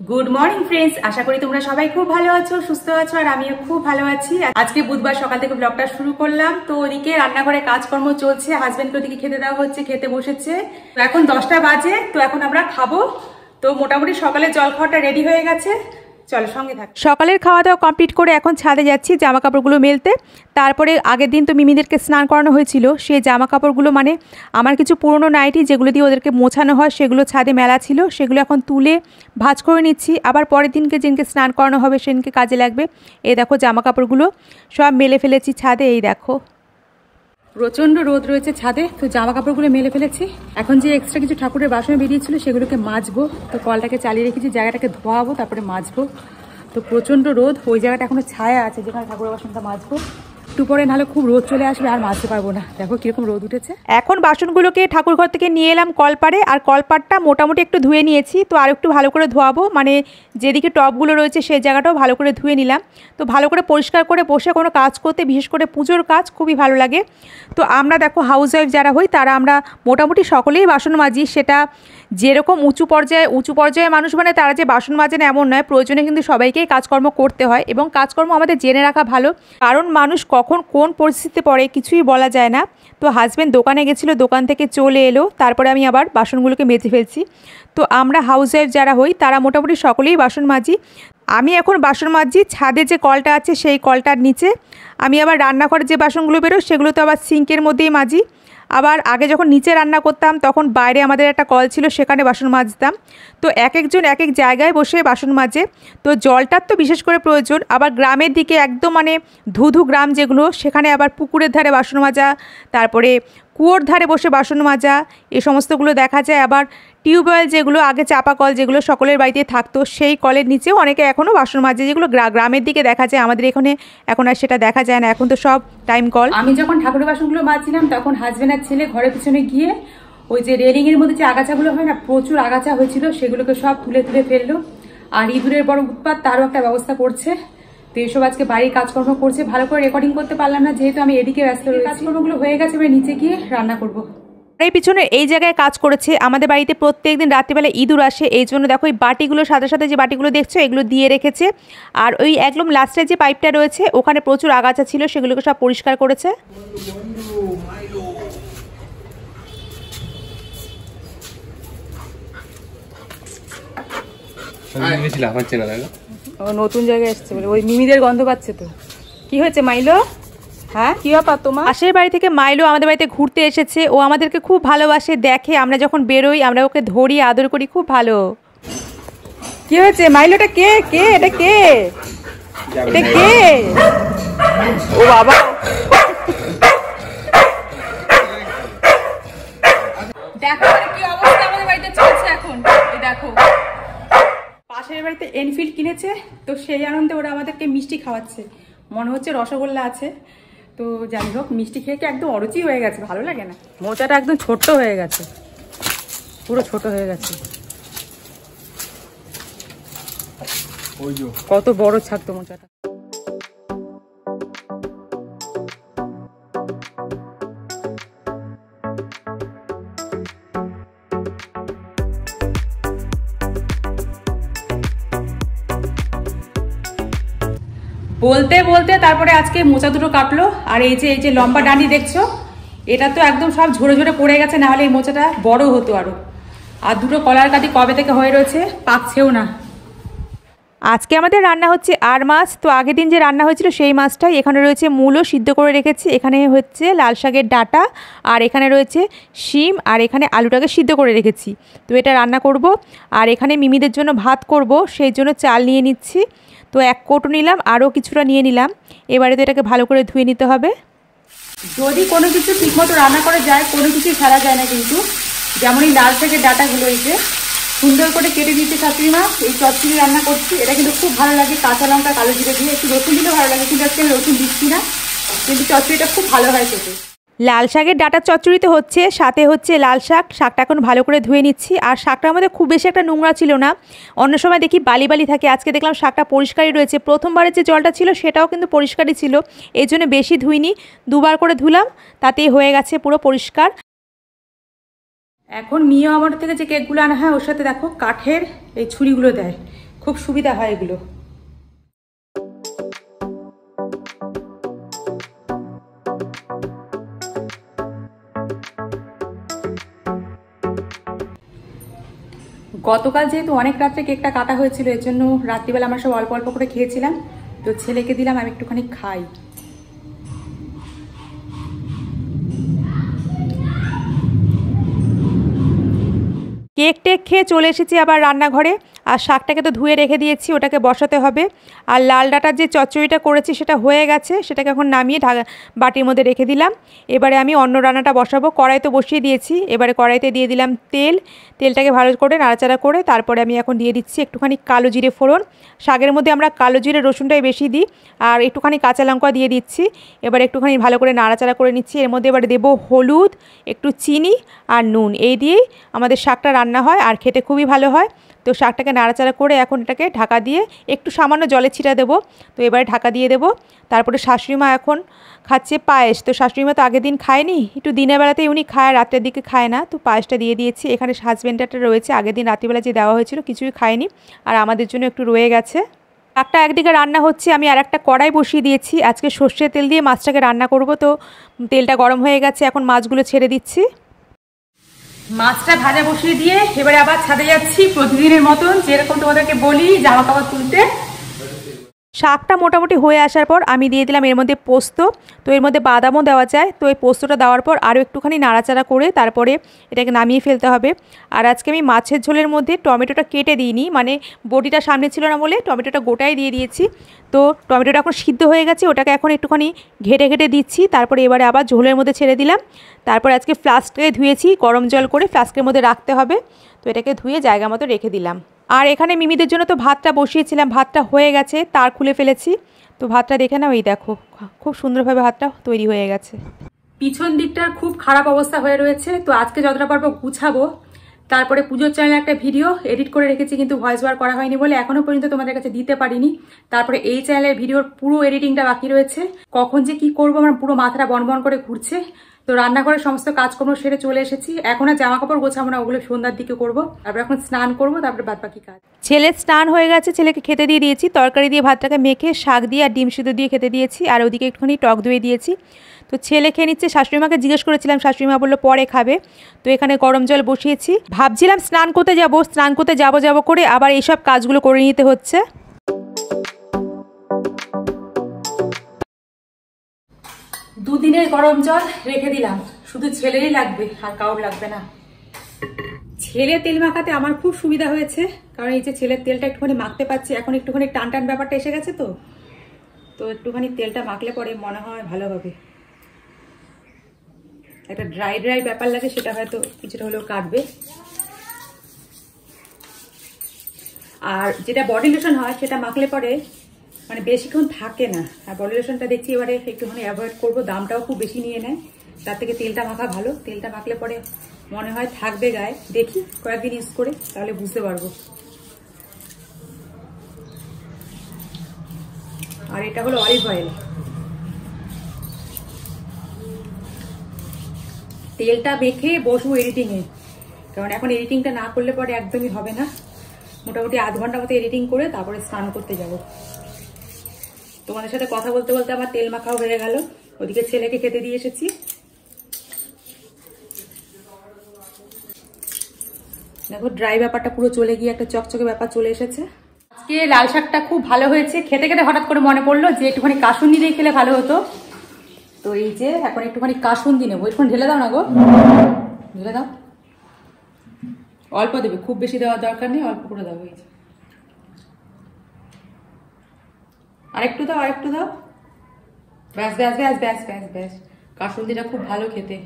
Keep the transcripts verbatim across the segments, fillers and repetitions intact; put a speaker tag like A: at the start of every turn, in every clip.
A: Good morning friends, আশা করি তোমরা সবাই খুব ভালো আছো, সুস্থ আছো, আর আমিও খুব ভালো আছি। আজকে বুধবার সকাল থেকে ব্লগটা শুরু করলাম। তো ওদিকে রান্নাঘরে কাজকর্ম চলছে, হাজবেন্ডকে ওদিকে খেতে দেওয়া হচ্ছে, খেতে বসেছে। তো এখন দশটা বাজে, তো এখন আমরা খাবো। তো মোটামুটি সকালে জল খাওয়াটা রেডি হয়ে গেছে, চলো সঙ্গে থাক। সকালের খাওয়া দাওয়া কমপ্লিট করে এখন ছাদে যাচ্ছি জামা কাপড়গুলো মেলতে। তারপরে আগের দিন তো মিমিদেরকে স্নান করানো হয়েছিল, সেই জামা কাপড়গুলো মানে আমার কিছু পুরনো নাইটি যেগুলো দিয়ে ওদেরকে মোছানো হয় সেগুলো ছাদে মেলা ছিল, সেগুলো এখন তুলে ভাঁজ করে নিচ্ছি। আবার পরের দিনকে যেদিনকে স্নান করানো হবে সেদিনকে কাজে লাগবে। এই দেখো জামা কাপড়গুলো সব মেলে ফেলেছি ছাদে। এই দেখো প্রচণ্ড রোদ রয়েছে ছাদে, তো জামা কাপড়গুলো মেলে ফেলেছি। এখন যে এক্সট্রা কিছু ঠাকুরের বাসন বেরিয়েছিল সেগুলোকে মাজবো। তো কলটাকে চালিয়ে রেখেছি, জায়গাটাকে ধোয়াবো, তারপরে মাজবো। তো প্রচণ্ড রোদ, ওই জায়গাটা এখনো ছায়া আছে যেখানে ঠাকুরের বাসনটা মাজবো। একটু পরে নাহলে খুব রোদ চলে আসবে, আর মাজতে পারবো না। দেখো কিরকম রোদ উঠেছে। এখন বাসনগুলোকে ঠাকুর ঘর থেকে নিয়ে এলাম কলপাড়ে, আর কলপাড়টা মোটামুটি একটু ধুয়ে নিয়েছি। তো আর একটু ভালো করে ধোয়াবো, মানে যেদিকে টবগুলো রয়েছে সেই জায়গাটাও ভালো করে ধুয়ে নিলাম। তো ভালো করে পরিষ্কার করে বসে কোনো কাজ করতে, বিশেষ করে পুজোর কাজ, খুবই ভালো লাগে। তো আমরা দেখো হাউস ওয়াইফ যারা হই তারা আমরা মোটামুটি সকলেই বাসন মাজি। সেটা যেরকম উঁচু পর্যায়ে উঁচু পর্যায়ে মানুষ মানে তারা যে বাসন মাজেন এমন নয়, প্রয়োজনে কিন্তু সবাইকেই কাজকর্ম করতে হয়, এবং কাজকর্ম আমাদের জেনে রাখা ভালো, কারণ মানুষ কখন কোন পরিস্থিতিতে পড়ে কিছুই বলা যায় না। তো হাজব্যান্ড দোকানে গেছিলো, দোকান থেকে চলে এলো, তারপরে আমি আবার বাসনগুলোকে মেজে ফেলছি। তো আমরা হাউস ওয়াইফ যারা হই তারা মোটামুটি সকলেই বাসন মাজি। আমি এখন বাসন মাজছি ছাদে যে কলটা আছে সেই কলটার নিচে। আমি আবার রান্নাঘরে যে বাসনগুলো বেরো সেগুলো তো আবার সিঙ্কের মধ্যেই মাজি। আবার আগে যখন নিচে রান্না করতাম তখন বাইরে আমাদের একটা কল ছিল, সেখানে বাসন মাজতাম। তো এক একজন এক এক জায়গায় বসে বাসন মাজে। তো জলটার তো বিশেষ করে প্রয়োজন। আবার গ্রামের দিকে একদম মানে ধুধু গ্রাম যেগুলো, সেখানে আবার পুকুরের ধারে বাসন মাজা, তারপরে কুয়োর ধারে বসে বাসন মাজা, এই সমস্তগুলো দেখা যায়। আবার টিউবওয়েল যেগুলো আগে চাপা কল যেগুলো সকলের বাড়িতে থাকতো, সেই কলের নিচেও অনেকে এখনও বাসন মাজে, যেগুলো গ্রামের দিকে দেখা যায়। আমাদের এখানে এখন আর সেটা দেখা যায় না, এখন তো সব টাইম কল। আমি যখন ঠাকুরের বাসনগুলো মাজছিলাম তখন হাজবেন্ড আর ছেলে ঘরের পিছনে গিয়ে ওই যে রেলিং এর মধ্যে যে আগাছাগুলো হয় না, প্রচুর আগাছা হয়েছিল, সেগুলোকে সব তুলে তুলে ফেললো। আর ইঁদুরের বড় উৎপাত, তারও একটা ব্যবস্থা করছে। তো এসব আজকে বাড়ির কাজকর্ম করছে। ভালো করে রেকর্ডিং করতে পারলাম না যেহেতু আমি এদিকে ব্যস্ত রয়েছি। কাজকর্মগুলো হয়ে গেছে, এবার নিচে গিয়ে রান্না করবো। এই পিছনে এই জায়গায় কাজ করেছে। আমাদের বাড়িতে প্রত্যেক দিন রাত্রিবেলা ইঁদুর আসে, এই জন্য দেখো এই বাটিগুলোর সাথে সাথে যে বাটিগুলো দেখছো এগুলো দিয়ে রেখেছে। আর ওই একদম লাস্টের যে পাইপটা রয়েছে ওখানে প্রচুর আগাছা ছিল, সেগুলোকে সব পরিষ্কার করেছে। ও নতুন জায়গায় এসছে বলে ওই মিমিদের গন্ধ পাচ্ছে। তো কি হয়েছে মাইলো? হ্যাঁ কি ব্যাপার তোমার? পাশের বাড়ি থেকে মাইলো আমাদের বাড়িতে ঘুরতে এসেছে। ও আমাদেরকে খুব ভালোবাসে, দেখে আমরা যখন বেরোই আমরা ওকে ধরি, আদর করি, খুব ভালো। কি হয়েছে মাইলোটা? কে কে এটা কে এটা কে? ও বাবা, দেখো কি অবস্থা আমাদের বাড়িতে চলছে এখন। এই দেখো পাশের বাড়িতে এনফিল্ড কিনেছে, তো সেই আনন্দে ওরা আমাদেরকে মিষ্টি খাওয়াচ্ছে। মনে হচ্ছে রসগোল্লা আছে। তো যাই হোক, মিষ্টি খেয়ে কি একদম অরুচি হয়ে গেছে, ভালো লাগে না। মোচাটা একদম ছোট্ট হয়ে গেছে, পুরো ছোট হয়ে গেছে। কত বড় ছাড়তো মোচাটা। বলতে বলতে তারপরে আজকে মোচা দুটো কাটলো। আর এই যে এই যে লম্বা ডান্ডি দেখছো, এটা তো একদম সব ঝরে ঝরে পড়ে গেছে, না হলে এই মোচাটা বড় হতো আরো। আর দুটো কলার কাটি কবে থেকে হয়ে রয়েছে, পাকছেও না। আজকে আমাদের রান্না হচ্ছে আর মাছ। তো আগের দিন যে রান্না হয়েছিল সেই মাছটাই এখানে রয়েছে, মূলও সিদ্ধ করে রেখেছি। এখানে হচ্ছে লাল শাকের ডাঁটা, আর এখানে রয়েছে শিম, আর এখানে আলুটাকে সিদ্ধ করে রেখেছি। তো এটা রান্না করব। আর এখানে মিমিদের জন্য ভাত করব, সেই জন্য চাল নিয়ে নিচ্ছি। তো এক কোটো নিলাম, আরও কিছুটা নিয়ে নিলাম। এবারে তো এটাকে ভালো করে ধুয়ে নিতে হবে। যদি কোনো কিছু ঠিকমতো রান্না করা যায়, কোনো কিছুই ফেলা যায় না কিন্তু। যেমন এই লাল শাকের ডাঁটাগুলো এই যে সুন্দর করে কেটে দিয়েছে শাশুড়ি মা। এই চচ্চড়ি রান্না করছি, এটা কিন্তু খুব ভালো লাগে। কাঁচা লঙ্কা কালো জিরে দিয়ে, একটু রসুন দিলে ভালো লাগে, কিন্তু আজকে রসুন দিচ্ছি না, কিন্তু চচ্চড়িটা খুব ভালো হয় খেতে। লাল শাকের ডাঁটার চচ্চড়িতে হচ্ছে, সাথে হচ্ছে লাল শাক। শাকটা এখন ভালো করে ধুয়ে নিচ্ছি। আর শাকটা আমাদের খুব বেশি একটা নোংরা ছিল না, অন্য সময় দেখি বালি বালি থাকে, আজকে দেখলাম শাকটা পরিষ্কারই রয়েছে। প্রথমবারের যে জলটা ছিল সেটাও কিন্তু পরিষ্কারই ছিল, এই জন্য বেশি ধুইনি, দুবার করে ধুলাম, তাতেই হয়ে গেছে পুরো পরিষ্কার। এখন মিও আমার থেকে যে কেকগুলো আনা হয় ওর সাথে দেখো কাঠের এই ছুরিগুলো দেয়, খুব সুবিধা হয় এগুলো। গতকাল যেহেতু অনেক রাত্রে কেকটা কাটা হয়েছিল, এর জন্য রাত্রিবেলা আমরা সব অল্প অল্প করে খেয়েছিলাম। তো ছেলেকে দিলাম, আমি একটুখানি খাই। কেক টেক খেয়ে চলে এসেছি আবার রান্নাঘরে। আর শাকটাকে তো ধুয়ে রেখে দিয়েছি, ওটাকে বসাতে হবে। আর লাল ডাঁটার যে চচ্চড়িটা করেছি সেটা হয়ে গেছে, সেটাকে এখন নামিয়ে ঢাকা বাটির মধ্যে রেখে দিলাম। এবারে আমি অন্য রান্নাটা বসাবো। কড়াই তো বসিয়ে দিয়েছি, এবারে কড়াইতে দিয়ে দিলাম তেল। তেলটাকে ভালো করে নাড়াচাড়া করে তারপরে আমি এখন দিয়ে দিচ্ছি একটুখানি কালো জিরে ফোড়ন। শাকের মধ্যে আমরা কালো জিরে রসুনটাই বেশি দিই, আর একটুখানি কাঁচা লঙ্কা দিয়ে দিচ্ছি। এবার একটুখানি ভালো করে নাড়াচাড়া করে নিচ্ছি। এর মধ্যে এবারে দেবো হলুদ, একটু চিনি আর নুন। এই দিয়েই আমাদের শাকটা রান্না হয় আর খেতে খুবই ভালো হয়। তো শাকটাকে নাড়াচাড়া করে এখন এটাকে ঢাকা দিয়ে একটু সামান্য জলে ছিটা দেবো। তো এবারে ঢাকা দিয়ে দেবো। তারপরে শাশুড়ি মা এখন খাচ্ছে পায়েস। তো শাশুড়ি মা তো আগের দিন খায়নি, একটু দিনের বেলাতেই উনি খায়, রাতের দিকে খায় না। তো পায়েসটা দিয়ে দিয়েছি। এখানে হাজবেন্ডটা রয়েছে, আগের দিন রাত্রিবেলা যে দেওয়া হয়েছিল কিছুই খায়নি, আর আমাদের জন্য একটু রয়ে গেছে। শাকটা একদিকে রান্না হচ্ছে, আমি আর একটা কড়াই বসিয়ে দিয়েছি। আজকে সর্ষের তেল দিয়ে মাছটাকে রান্না করব। তো তেলটা গরম হয়ে গেছে, এখন মাছগুলো ছেড়ে দিচ্ছি। মাছটা ভাজা বসিয়ে দিয়ে এবারে আবার ছাদে যাচ্ছি প্রতিদিনের মতন, যেরকম তোমাদেরকে বলি জামা কাপড় তুলতে। শাকটা মোটামুটি হয়ে আসার পর আমি দিয়ে দিলাম এর মধ্যে পোস্ত। তো এর মধ্যে বাদামও দেওয়া যায়। তো এই পোস্তটা দেওয়ার পর আরও একটুখানি নাড়াচাড়া করে তারপরে এটাকে নামিয়ে ফেলতে হবে। আর আজকে আমি মাছের ঝোলের মধ্যে টমেটোটা কেটে দিইনি, মানে বডিটা সামনে ছিল না বলে টমেটোটা গোটাই দিয়ে দিয়েছি। তো টমেটোটা এখন সিদ্ধ হয়ে গেছে, ওটাকে এখন একটুখানি ঘেটে ঘেটে দিচ্ছি। তারপরে এবারে আবার ঝোলের মধ্যে ছেড়ে দিলাম। তারপর আজকে ফ্লাস্কে ধুয়েছি, গরম জল করে ফ্লাস্কের মধ্যে রাখতে হবে। তো এটাকে ধুয়ে জায়গা মতো রেখে দিলাম। আর এখানে মিমিদের জন্য তো ভাতটা বসিয়েছিলাম, ভাতটা হয়ে গেছে, তার খুলে ফেলেছি। তো ভাতটা দেখে নাও, এই দেখো খুব সুন্দরভাবে ভাতটা তৈরি হয়ে গেছে। পিছন দিকটার খুব খারাপ অবস্থা হয়ে রয়েছে। তো আজকে যতটা পারবো গুছাবো। তারপরে পুজোর চ্যানেলে একটা ভিডিও এডিট করে রেখেছি, কিন্তু ভয়েস ওভার করা হয়নি বলে এখনো পর্যন্ত তোমাদের কাছে দিতে পারিনি। তারপরে এই চ্যানেলের ভিডিওর পুরো এডিটিংটা বাকি রয়েছে। কখন যে কি করবো আমার পুরো মাথাটা বনবন করে ঘুরছে। তো রান্নাঘরের সমস্ত কাজকর্ম সেরে চলে এসেছি। এখন আর জামা কাপড় গোছাবো না, ওগুলো সন্ধ্যার দিকে করবো। তারপরে এখন স্নান করবো, তারপরে বাদ বাকি কাজ। ছেলের স্নান হয়ে গেছে, ছেলেকে খেতে দিয়ে দিয়েছি। তরকারি দিয়ে ভাতটাকে মেখে শাক দিয়ে আর ডিম সিদ্ধ দিয়ে খেতে দিয়েছি। আর ওদিকে একটুখানি টক দই দিয়েছি। তো ছেলে খেয়ে নিচ্ছে। শাশুড়ি মাকে জিজ্ঞেস করেছিলাম, শাশুড়ি মা বললো পরে খাবে। তো এখানে গরম জল বসিয়েছি। ভাবছিলাম স্নান করতে যাবো, স্নান করতে যাবো যাবো করে আবার এইসব কাজগুলো করে নিতে হচ্ছে। দুদিনের গরম জল রেখে দিলাম, শুধু ছেলেরই লাগবে আর কাউর লাগবে না। ছেলে তেল মাখাতে আমার খুব সুবিধা হয়েছে, কারণ এই যে ছেলের তেলটা একটুখানি মাখতে পারছি। এখন একটুখানি টান টান ব্যাপারটা এসে গেছে, তো তো একটুখানি তেলটা মাখলে পরে মনে হয় ভালো হবে। একটা ড্রাই ড্রাই ব্যাপার লাগে, সেটা হয়তো কিছুটা হলেও কাটবে। আর যেটা বডি লোশন হয় সেটা মাখলে পরে মানে বেশিক্ষণ থাকে না। আর বডি লোশনটা দেখছি এবারে একটুখানি অ্যাভয়েড করবো, দামটাও খুব বেশি নিয়ে নেয়। তার থেকে তেলটা মাখা ভালো। তেলটা মাখলে পরে মনে হয় থাকবে গায়ে। দেখি কয়েকদিন ইউজ করে, তাহলে বুঝতে পারবো। আর এটা হলো অলিভ অয়েল। তেলটা মেখে বসবো এডিটিংয়ে, কারণ এখন এডিটিংটা না করলে পরে একদমই হবে না। মোটামুটি আধ ঘন্টা মতো এডিটিং করে তারপরে স্নান করতে যাব। তোমাদের সাথে কথা বলতে বলতে আমার তেল মাখাও হয়ে গেল। ওদিকে ছেলেকে খেতে দিয়ে এসেছি। দেখো ড্রাই ব্যাপারটা পুরো চলে গিয়ে একটা চকচকে ব্যাপার চলে এসেছে। আজকে লাল শাকটা খুব ভালো হয়েছে। খেতে খেতে হঠাৎ করে মনে পড়লো যে একটুখানি কাসুন্দি দিয়ে খেলে ভালো হতো। তো এই যে এখন একটুখানি কাসুন্দি নেবো। একটুখানি ঢেলে দাও না গো, ঢেলে দাও। অল্প দেবে, খুব বেশি দেওয়ার দরকার নেই, অল্প করে দাও। এই যে আরেকটু দাও, আরেকটু দাও। ব্যাস ব্যাস ব্যাস ব্যাস ব্যাস ব্যাস। কাসুন্দিটা খুব ভালো খেতে।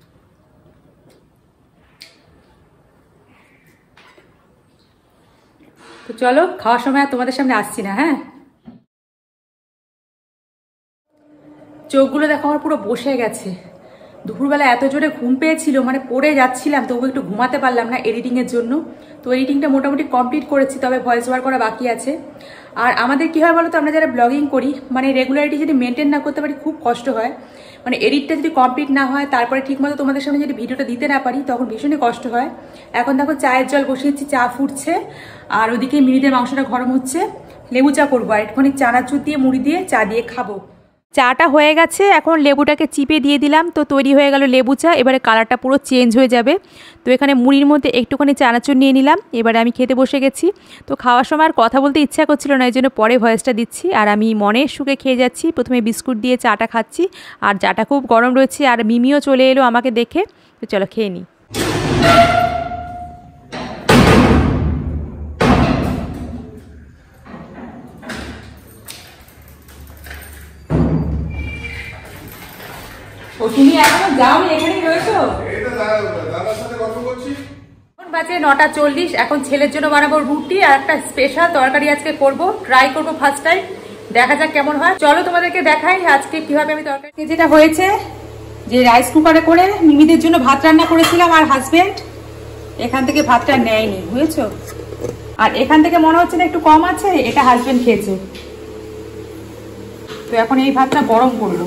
A: তো চলো, খাওয়ার সময় আর তোমাদের সামনে আসছি না। হ্যাঁ, চোখগুলো দেখো আমার পুরো বসে গেছে, দুপুরবেলা এত জোরে ঘুম পেয়েছিল, মানে পড়ে যাচ্ছিলাম, তবু একটু ঘুমাতে পারলাম না এডিটিংয়ের জন্য। তো এডিটিংটা মোটামুটি কমপ্লিট করেছি, তবে ভয়েস ওভার করা বাকি আছে। আর আমাদের কী হয় বলো তো, আমরা যারা ব্লগিং করি, মানে রেগুলারিটি যদি মেনটেন না করতে পারি খুব কষ্ট হয়। মানে এডিটটা যদি কমপ্লিট না হয়, তারপরে ঠিকমতো তোমাদের সামনে যদি ভিডিওটা দিতে না পারি, তখন ভীষণই কষ্ট হয়। এখন দেখো চায়ের জল বসিয়েছি, চা ফুটছে, আর ওদিকে মিনিদের মাংসটা গরম হচ্ছে। লেবু চা করবো, আর একটুখানি চানাচুর দিয়ে মুড়ি দিয়ে চা দিয়ে খাবো। চাটা হয়ে গেছে, এখন লেবুটাকে চিপে দিয়ে দিলাম, তো তৈরি হয়ে গেল লেবু চা। এবারে কালারটা পুরো চেঞ্জ হয়ে যাবে। তো এখানে মুড়ির মধ্যে একটুখানি চানাচুর নিয়ে নিলাম, এবারে আমি খেতে বসে গেছি। তো খাওয়ার সময় আর কথা বলতে ইচ্ছা করছিল না, এই জন্য পরে ভয়েসটা দিচ্ছি। আর আমি মনের সুখে খেয়ে যাচ্ছি। প্রথমে বিস্কুট দিয়ে চাটা খাচ্ছি, আর চাটা খুব গরম রয়েছে, আর মিমিও চলে এলো আমাকে দেখে। তো চলো খেয়ে নিই। ও তুমি এখনো যাওনি, এখানেই রয়েছো? এখন বাজে নটা চল্লিশ। এখন ছেলের জন্য বানাবো রুটি আর একটা স্পেশাল তরকারি আজকে করব, ট্রাই করবো ফার্স্ট টাইম, দেখা যাক কেমন হয়। চলো তোমাদেরকে দেখাই আজকে কিভাবে আমি তরকারি। যেটা হয়েছে যে রাইস কুকারে করে মিমিদের জন্য ভাত রান্না করেছিলাম, আর হাজবেন্ড এখান থেকে ভাতটা নেয়নি, বুঝেছো? আর এখান থেকে মনে হচ্ছে না একটু কম আছে, এটা হাজবেন্ড খেয়েছে। তো এখন এই ভাতটা গরম করলো।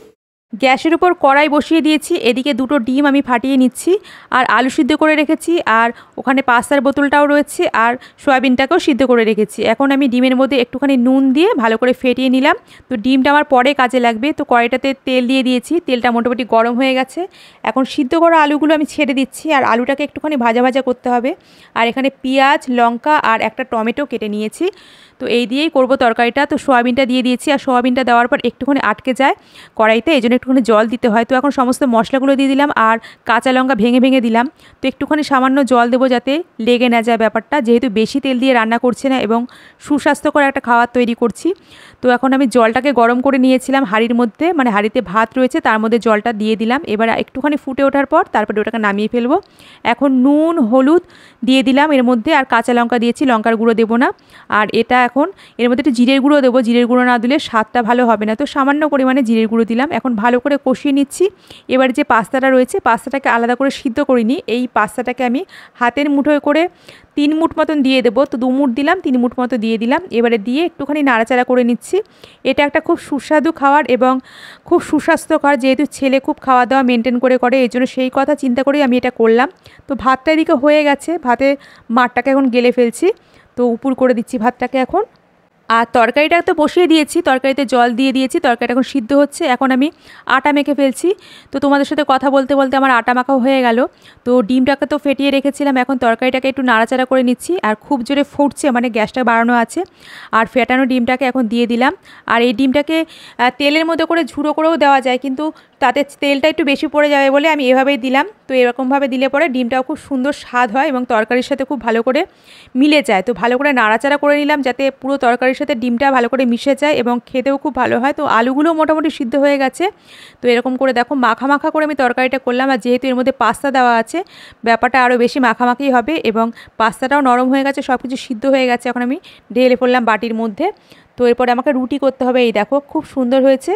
A: গ্যাসের উপর কড়াই বসিয়ে দিয়েছি, এদিকে দুটো ডিম আমি ফাটিয়ে নিচ্ছি, আর আলু সিদ্ধ করে রেখেছি, আর ওখানে পাস্তার বোতলটাও রয়েছে, আর সয়াবিনটাকেও সিদ্ধ করে রেখেছি। এখন আমি ডিমের মধ্যে একটুখানি নুন দিয়ে ভালো করে ফেটিয়ে নিলাম। তো ডিমটা আমার পরে কাজে লাগবে। তো কড়াইটাতে তেল দিয়ে দিয়েছি, তেলটা মোটামুটি গরম হয়ে গেছে। এখন সিদ্ধ করা আলুগুলো আমি ছেড়ে দিচ্ছি, আর আলুটাকে একটুখানি ভাজা ভাজা করতে হবে। আর এখানে পেঁয়াজ, লঙ্কা আর একটা টমেটো কেটে নিয়েছি। তো এই দিয়েই করবো তরকারিটা। তো সোয়াবিনটা দিয়ে দিয়েছি, আর সোয়াবিনটা দেওয়ার পর একটুখানি আটকে যায় কড়াইতে, এই জন্য একটুখানি জল দিতে হয়। তো এখন সমস্ত মশলাগুলো দিয়ে দিলাম, আর কাঁচা লঙ্কা ভেঙে ভেঙে দিলাম। তো একটুখানি সামান্য জল দেবো যাতে লেগে না যায় ব্যাপারটা, যেহেতু বেশি তেল দিয়ে রান্না করছি না এবং সুস্বাস্থ্যকর একটা খাবার তৈরি করছি। তো এখন আমি জলটাকে গরম করে নিয়েছিলাম হাঁড়ির মধ্যে, মানে হাঁড়িতে ভাত রয়েছে, তার মধ্যে জলটা দিয়ে দিলাম। এবার একটুখানি ফুটে ওঠার পর তারপরে ওটাকে নামিয়ে ফেলবো। এখন নুন হলুদ দিয়ে দিলাম এর মধ্যে, আর কাঁচা লঙ্কা দিয়েছি, লঙ্কার গুঁড়ো দেবো না। আর এটা এখন এর মধ্যে একটু জিরের গুঁড়ো দেবো, জিরের গুঁড়ো না দিলে স্বাদটা ভালো হবে না। তো সামান্য পরিমাণে জিরের গুঁড়ো দিলাম। এখন ভালো করে কষিয়ে নিচ্ছি। এবার যে পাস্তাটা রয়েছে, পাস্তাটাকে আলাদা করে সিদ্ধ করিনি, এই পাস্তাটাকে আমি হাতের মুঠোয় করে তিন মুঠ মতন দিয়ে দেবো। তো দু মুঠ দিলাম, তিন মুঠ মতো দিয়ে দিলাম। এবারে দিয়ে একটুখানি নাড়াচাড়া করে নিচ্ছি। এটা একটা খুব সুস্বাদু খাবার এবং খুব সুস্বাস্থ্যকর, যেহেতু ছেলে খুব খাওয়া দাওয়া মেনটেন করে করে, এই জন্য সেই কথা চিন্তা করেই আমি এটা করলাম। তো ভাতটা এদিকে হয়ে গেছে, ভাতে মাঠটাকে এখন গেলে ফেলছি। তো উপর করে দিচ্ছি ভাতটাকে এখন। আর তরকারিটা তো বসিয়ে দিয়েছি, তরকারিতে জল দিয়ে দিয়েছি, তরকারিটা এখন সিদ্ধ হচ্ছে। এখন আমি আটা মেখে ফেলছি। তো তোমাদের সাথে কথা বলতে বলতে আমার আটা মাখাও হয়ে গেল। তো ডিমটাকে তো ফেটিয়ে রেখেছিলাম, এখন তরকারিটাকে একটু নাড়াচাড়া করে নিচ্ছি। আর খুব জোরে ফুটছে, মানে গ্যাসটা বাড়ানো আছে। আর ফেটানো ডিমটাকে এখন দিয়ে দিলাম। আর এই ডিমটাকে তেলের মধ্যে করে ঝুড়ো করেও দেওয়া যায়, কিন্তু তাতে তেলটা একটু বেশি পড়ে যাবে বলে আমি এভাবেই দিলাম। তো এরকমভাবে দিলে পরে ডিমটাও খুব সুন্দর স্বাদ হয় এবং তরকারির সাথে খুব ভালো করে মিলে যায়। তো ভালো করে নাড়াচাড়া করে নিলাম যাতে পুরো তরকারির সাথে ডিমটা ভালো করে মিশে যায় এবং খেতেও খুব ভালো হয়। তো আলুগুলো মোটামুটি সিদ্ধ হয়ে গেছে। তো এরকম করে দেখো মাখা মাখা করে আমি তরকারিটা করলাম। আর যেহেতু এর মধ্যে পাস্তা দেওয়া আছে, ব্যাপারটা আরও বেশি মাখামাখি হবে এবং পাস্তাটাও নরম হয়ে গেছে, সব কিছু সিদ্ধ হয়ে গেছে। এখন আমি ঢেলে ফেললাম বাটির মধ্যে। তো এরপরে আমাকে রুটি করতে হবে। এই দেখো খুব সুন্দর হয়েছে।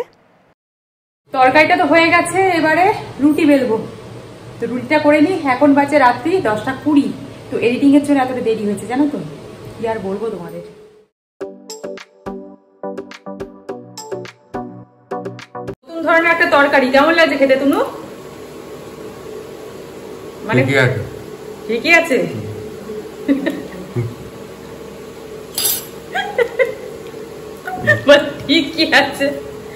A: তরকারিটা তো হয়ে গেছে, এবারে রুটি বেলবো। তো রুটিটা করে নিই। এখন বাজে রাত্রি দশটা কুড়ি। তো এডিটিংয়ের জন্য এতটা দেরি হয়েছে জানো তো, কি আর বলবো তোমাদের। নতুন ধরনের একটা তরকারি, কেমন লাগছে খেতে তুনু? মানে ঠিকই আছে। ঠিকই আছে।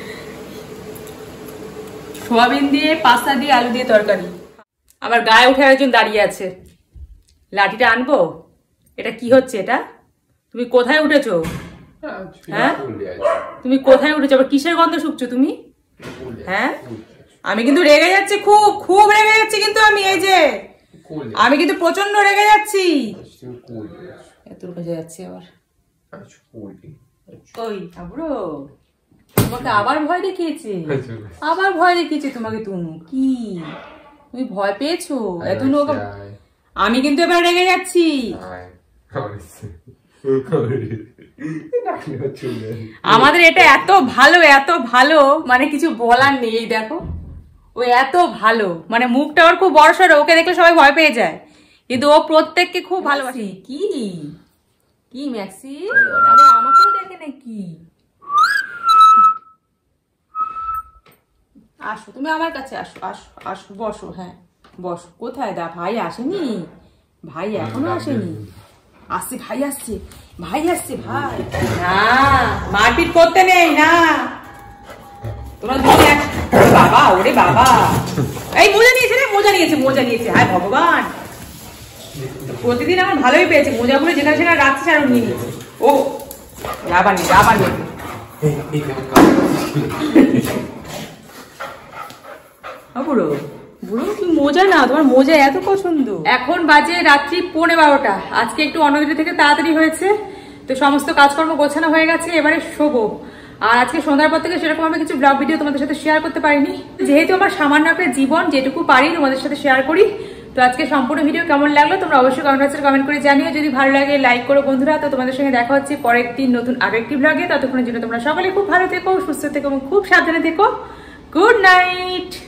A: সোয়াবিন দিয়ে, পাস্তা দিয়ে, আলু দিয়ে তরকারি। আমার গায়ে উঠে একজন দাঁড়িয়ে আছে। লাঠিটা আনবো? এটা কি হচ্ছে? এটা তুমি কোথায় উঠেছো? হ্যাঁ তুমি কোথায় উঠেছো? আবার কিসের গন্ধ শুকছো তুমি? হ্যাঁ আমি কিন্তু রেগে যাচ্ছি, খুব খুব রেগে যাচ্ছি কিন্তু আমি। এই যে আমি কিন্তু প্রচন্ড রেগে যাচ্ছি। এত কাছে যাচ্ছি আবার। ওই আবুড়ো তোমাকে আবার ভয় দেখিয়েছে, আবার ভয় দেখিয়েছে তোমাকে। তুমি কি তুমি ভয় পেয়েছো? এত লোক। আমি কিন্তু এবার রেগে যাচ্ছি। আমাদের এটা এত ভালো, এত ভালো, মানে কিছু বলার নেই। এই দেখো ও এত ভালো, মানে মুখটা ওর খুব বড় সড়ো, ওকে দেখলে সবাই ভয় পেয়ে যায়, কিন্তু ও প্রত্যেককে খুব ভালোবাসে।
B: কি কি ম্যাক্সি আমাকেও দেখে নাকি? আসো তুমি আমার কাছে, আসো আসো আসো, বসো। হ্যাঁ বসো। কোথায় দা ভাই আসেনি? ভাই এখনো আসেনি? আসছে ভাই, আসছে ভাই, আসছে ভাই।
A: না মারপিট করতে নেই না, তোমরা দুজনে এক। বাবা ওরে বাবা, এই মোজা নিয়েছে রে, মোজা নিয়েছে, মোজা নিয়েছে। হায় ভগবান, প্রতিদিন আমার ভালোই পেয়েছে, মোজাগুলো যেখানে সেখানে রাখছে আর নিয়ে নিয়েছে। ও আবার নিয়েছে, আবার নিয়েছে। বুড়ো বুড়ো তুমি মোজা না, তোমার মোজা এত পছন্দ। এখন বাজে রাত্রি পৌনে বারোটা। আজকে একটু অন্যদিন থেকে তাড়াতাড়ি হয়েছে, তো সমস্ত কাজকর্ম গোছানো হয়ে গেছে, এবারে শোবো। আর আজকে সন্ধ্যার পর থেকে সেরকম আমি কিছু ব্লগ ভিডিও তোমাদের সাথে শেয়ার করতে পারিনি, যেহেতু আমার সামান্য একটা জীবন, যেটুকু পারি তোমাদের সাথে শেয়ার করি। তো আজকে সম্পূর্ণ ভিডিও কেমন লাগলো তোমরা অবশ্যই কমেন্ট বক্সে কমেন্ট করে জানিও। যদি ভালো লাগে লাইক করো বন্ধুরা। তো তোমাদের সঙ্গে দেখা হচ্ছে পরের দিন নতুন আরেকটি ব্লগে। ততক্ষণের জন্য তোমরা সকলে খুব ভালো থেকো, সুস্থ থেকো এবং খুব সাবধানে থেকো। Good night.